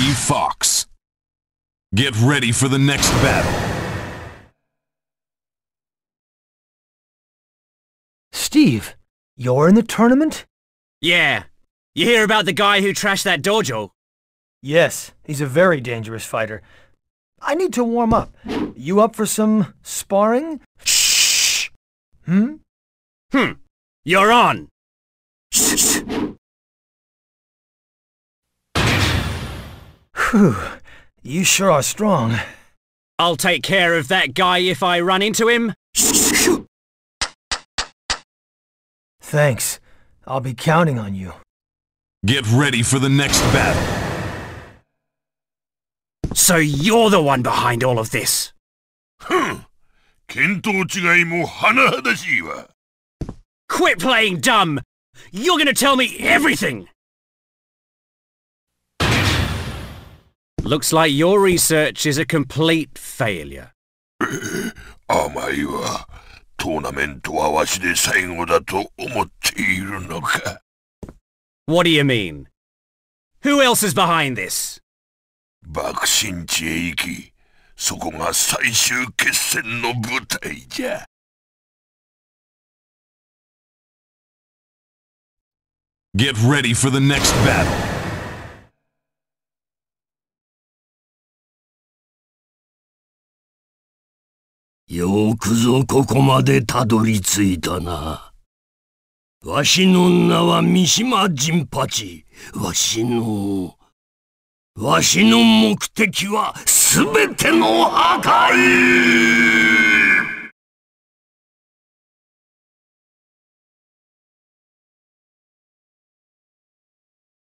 Steve Fox. Get ready for the next battle. Steve, you're in the tournament? Yeah. You hear about the guy who trashed that dojo? Yes, he's a very dangerous fighter. I need to warm up. You up for some sparring? Shh! Hmm? You're on! Whew, you sure are strong. I'll take care of that guy if I run into him. Thanks. I'll be counting on you. Get ready for the next battle. So you're the one behind all of this? 見当違いも甚だしいわ。 Quit playing dumb! You're gonna tell me everything! Looks like your research is a complete failure. 甘いわ。トーナメントはわしで最後だと思っているのか。 What do you mean? Who else is behind this? 爆心地へ行き、そこが最終決戦の舞台じゃ。 Get ready for the next battle. よくぞここまでたどり着いたな。わしの名は三島陣八。わしの目的はすべての破壊